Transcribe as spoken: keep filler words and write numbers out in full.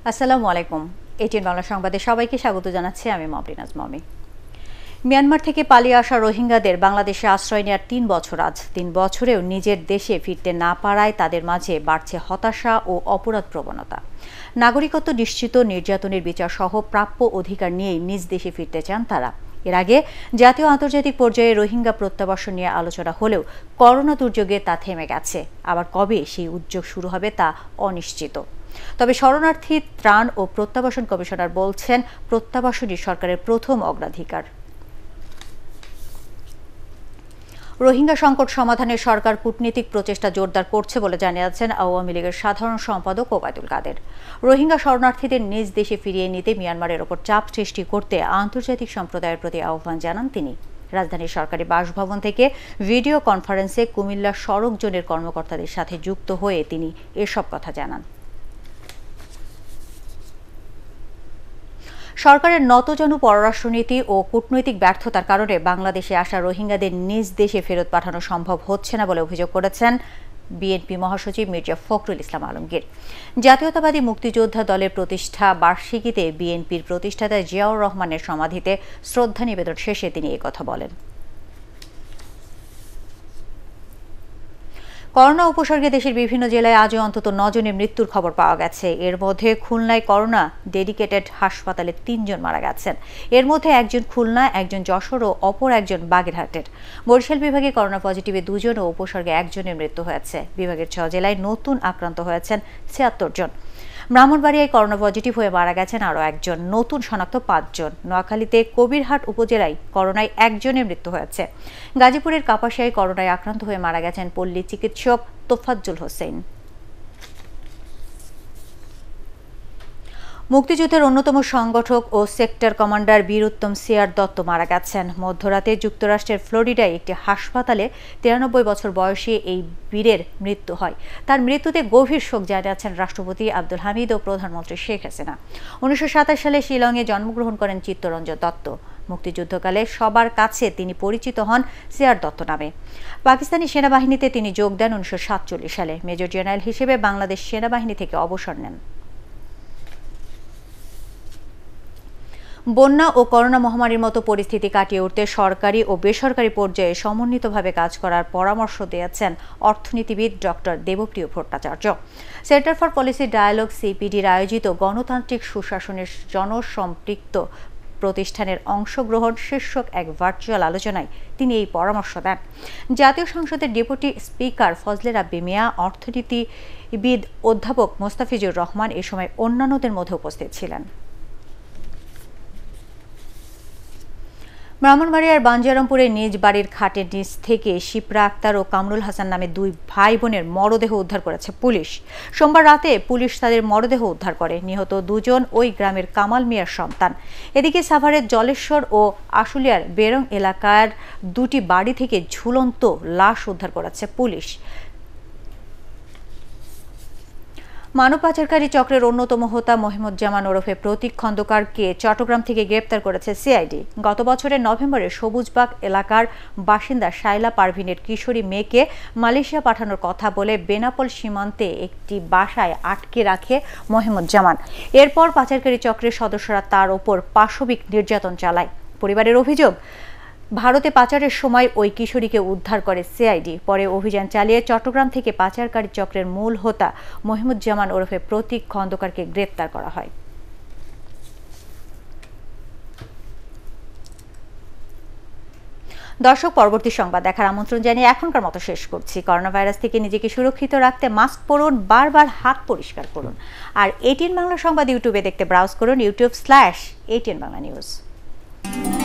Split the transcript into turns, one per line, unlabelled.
আসসালামু আলাইকুম। এটিএন বাংলা সংবাদে সবাইকে স্বাগত জানাচ্ছি আমি মমরেনাজ মমে। মিয়ানমার থেকে পালিয়ে আসা রোহিঙ্গাদের বাংলাদেশে আশ্রয় নেওয়ার তিন বছর আজ তিন বছরেও নিজের দেশে ফিরতে না পারায় তাদের মাঝে বাড়ছে হতাশা ও অপরাধ প্রবণতা। নাগরিকত্ব নিশ্চিত, নির্যাতনের বিচার সহ প্রাপ্য অধিকার নিয়েই নিজ দেশে ফিরতে চান তারা। এর আগে জাতীয় আন্তর্জাতিক পর্যায়ে রোহিঙ্গা প্রত্যাবাসন নিয়ে আলোচনা হলেও করোনা দুর্যোগে তা থেমে গেছে। আবার কবে সেই উদ্যোগ শুরু হবে তা অনিশ্চিত। তবে শরণার্থী ত্রাণ ও প্রত্যাবাসন কমিশনার বলছেন, প্রত্যাবাসনই সরকারের প্রথম অগ্রাধিকার। রোহিঙ্গা সংকট সমাধানে সরকার কূটনীতিক প্রচেষ্টা জোরদার করছে বলে জানিয়েছেন আওয়ামী লীগের সাধারণ সম্পাদক ওবায়দুল কাদের। রোহিঙ্গা শরণার্থীদের নিজ দেশে ফিরিয়ে নিতে মিয়ানমারের ওপর চাপ সৃষ্টি করতে আন্তর্জাতিক সম্প্রদায়ের প্রতি আহ্বান জানান তিনি। রাজধানীর সরকারি বাসভবন থেকে ভিডিও কনফারেন্সে কুমিল্লা সড়ক জোনের কর্মকর্তাদের সাথে যুক্ত হয়ে তিনি এসব কথা জানান। সরকারের নতজানু পররাষ্ট্রনীতি ও কূটনৈতিক ব্যর্থতার কারণে বাংলাদেশে আসা রোহিঙ্গাদের নিজ দেশে ফেরত পাঠানো সম্ভব হচ্ছে না বলে অভিযোগ করেছেন বিএনপি মহাসচিব মির্জা ফখরুল ইসলাম আলমগীর। জাতীয়তাবাদী মুক্তিযোদ্ধা দলের প্রতিষ্ঠা বার্ষিকীতে বিএনপির প্রতিষ্ঠাতা জিয়াউর রহমানের সমাধিতে শ্রদ্ধা নিবেদন শেষে তিনি এই কথা বলেন। করোনা উপসর্গে দেশের বিভিন্ন জেলায় আজও অন্তত নজনের মৃত্যুর খবর পাওয়া গেছে। এর মধ্যে খুলনায় করোনা ডেডিকেটেড হাসপাতালে তিনজন মারা গেছেন। এর মধ্যে একজন খুলনা, একজন যশোর ও অপর একজন বাগেরহাটের। বরিশাল বিভাগে করোনা পজিটিভে দুজন ও উপসর্গে একজনের মৃত্যু হয়েছে। বিভাগের ছয় জেলায় নতুন আক্রান্ত হয়েছেন ছিয়াত্তর জন। ব্রাহ্মণবাড়িয়ায় করোনা পজিটিভ হয়ে মারা গেছেন আরও একজন, নতুন শনাক্ত পাঁচজন। নোয়াখালীতে কবিরহাট উপজেলায় করোনায় একজনের মৃত্যু হয়েছে। গাজীপুরের কাপাসিয়ায় করোনায় আক্রান্ত হয়ে মারা গেছেন পল্লী চিকিৎসক তোফাজ্জল হোসেন। মুক্তিযুদ্ধের অন্যতম সংগঠক ও সেক্টর কমান্ডার বীর উত্তম সিআর দত্ত মারা গেছেন। মধ্যরাতে যুক্তরাষ্ট্রের ফ্লোরিডায় একটি হাসপাতালে তিরানব্বই বছর বয়সী এই বীরের মৃত্যু হয়। তার মৃত্যুতে গভীর শোক জানিয়েছেন রাষ্ট্রপতি আব্দুল হামিদ ও প্রধানমন্ত্রী শেখ হাসিনা। উনিশশো সাতাশ সালে শিলংয়ে জন্মগ্রহণ করেন চিত্তরঞ্জন দত্ত। মুক্তিযুদ্ধকালে সবার কাছে তিনি পরিচিত হন সিআর দত্ত নামে। পাকিস্তানি সেনাবাহিনীতে তিনি যোগ দেন উনিশশো সাতচল্লিশ সালে। মেজর জেনারেল হিসেবে বাংলাদেশ সেনাবাহিনী থেকে অবসর নেন। বন্যা ও করোনা মহামারীর মতো পরিস্থিতি কাটিয়ে উঠতে সরকারি ও বেসরকারি পর্যায়ে সমন্বিতভাবে কাজ করার পরামর্শ দিয়েছেন অর্থনীতিবিদ doctor Debapriya Bhattacharya. Centre for Policy Dialogue সিপিডির আয়োজিত গণতান্ত্রিক সুশাসনের জনসম্পৃক্ত প্রতিষ্ঠানের অংশগ্রহণ শীর্ষক এক ভার্চুয়াল আলোচনায় তিনি এই পরামর্শ দেন। জাতীয় সংসদের ডেপুটি স্পিকার ফজলে রাব্বি মিয়া, অর্থনীতিবিদ অধ্যাপক মোস্তাফিজুর রহমান এ সময় অন্যান্যদের মধ্যে উপস্থিত ছিলেন। ব্রাহ্মণবাড়িয়ার বাঞ্জিয়ারামপুরে নিজ বাড়ির খাটের নিচ থেকে শিপ্রা আক্তার ও কামরুল হাসান নামে দুই ভাই বোনের মরদেহ উদ্ধার করেছে পুলিশ। সোমবার রাতে পুলিশ তাদের মরদেহ উদ্ধার করে। নিহত দুজন ওই গ্রামের কামাল মিয়ার সন্তান। এদিকে সাভারের জলেশ্বর ও আশুলিয়ার বেরং এলাকার দুটি বাড়ি থেকে ঝুলন্ত লাশ উদ্ধার করেছে পুলিশ। মানব পাচারকারী চক্রের অন্যতম হোতা মহিমুজ্জামান ওরফে প্রতীক খন্দকারকে চট্টগ্রাম থেকে গ্রেপ্তার করেছে সিআইডি। গত বছরের নভেম্বরে সবুজবাগ এলাকার বাসিন্দা শাইলা পারভিনের কিশোরী মেয়েকে মালয়েশিয়া পাঠানোর কথা বলে বেনাপোল সীমান্তে একটি বাসায় আটকে রাখে মহিমুজ্জামান। এরপর পাচারকারী চক্রের সদস্যরা তার ওপর পাশবিক নির্যাতন চালায়। পরিবারের অভিযোগ, ভারতে পাচারের সময় ওই কিশোরীকে উদ্ধার করে সিআইডি। পরে অভিযান চালিয়ে চট্টগ্রাম থেকে পাচারকারী চক্রের মূল হোতা মহিমুজ্জামান ওরফে প্রতীক খন্দকারকে গ্রেপ্তার করা হয়। দর্শক, পরবর্তী সংবাদ দেখার আমন্ত্রণ জানিয়ে এখনকার মতো শেষ করছি। করোনা ভাইরাস থেকে নিজেকে সুরক্ষিত রাখতে মাস্ক পরুন, বারবার হাত পরিষ্কার করুন। আর এটিএন বাংলা সংবাদ ইউটিউবে দেখতে ব্রাউজ করুন YouTube slash ATN Bangla news.